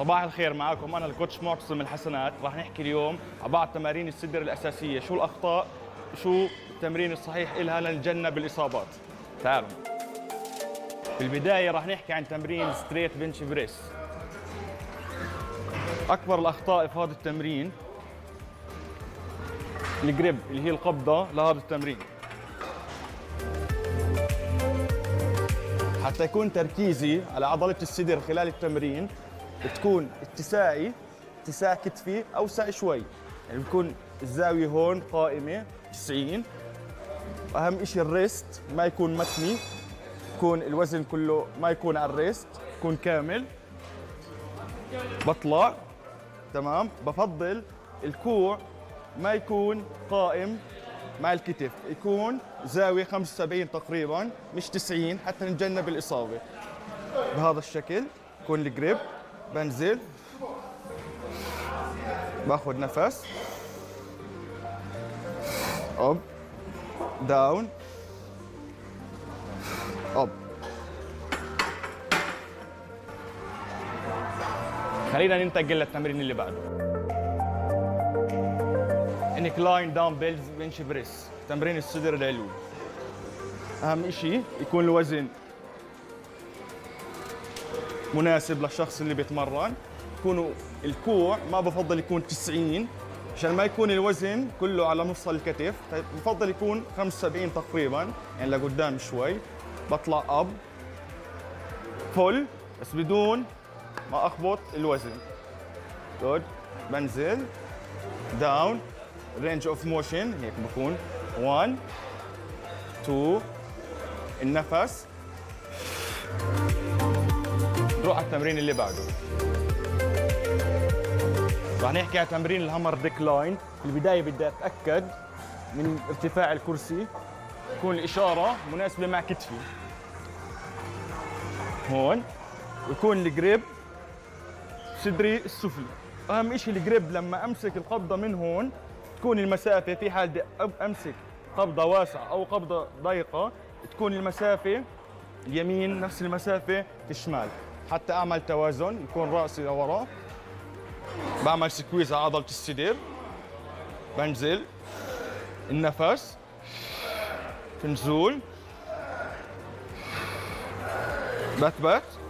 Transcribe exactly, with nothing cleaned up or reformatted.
صباح الخير، معكم أنا الكوتش معتصم الحسنات. راح نحكي اليوم عن بعض تمارين الصدر الأساسية، شو الأخطاء وشو التمرين الصحيح إلها لنتجنب الإصابات. تعالوا. في البداية راح نحكي عن تمرين ستريت بنش بريس. أكبر الأخطاء في هذا التمرين الجريب اللي هي القبضة لهذا التمرين. حتى يكون تركيزي على عضلة الصدر خلال التمرين تكون اتساعي، اتساع كتفي أوسع شوي، يعني بكون الزاوية هون قائمة تسعين. أهم إشي الريست ما يكون متني، يكون الوزن كله ما يكون على الريست، يكون كامل. بطلع تمام. بفضل الكوع ما يكون قائم مع الكتف، يكون زاوية خمسة وسبعين تقريبا مش تسعين حتى نتجنب الإصابة. بهذا الشكل يكون الجريب. بنزل باخذ نفس، اب داون اب. خلينا ننتقل للتمرين اللي بعده. انكلاين دامبلز بنش بريس، تمرين الصدر العلوي. اهم شيء يكون الوزن مناسب للشخص اللي بيتمرن. يكونوا الكوع ما بفضل يكون تسعين عشان ما يكون الوزن كله على مفصل الكتف، بفضل يكون خمسة وسبعين تقريبا، يعني لقدام شوي. بطلع اب فول بس بدون ما اخبط الوزن. جود. بنزل داون رينج اوف موشن، هيك بكون واحد اثنين. النفس. نروح على التمرين اللي بعده. راح نحكي عن تمرين الهامر ديكلاين. في البداية بدي أتأكد من ارتفاع الكرسي، تكون الإشارة مناسبة مع كتفي. هون ويكون الجريب صدري السفلي. أهم شيء الجريب لما أمسك القبضة من هون تكون المسافة، في حال بدي أمسك قبضة واسعة أو قبضة ضيقة تكون المسافة اليمين نفس المسافة الشمال، حتى أعمل توازن، يكون رأسي لورا. بعمل سكويز على عضلة الصدر. بنزل النفس في نزول. بثبت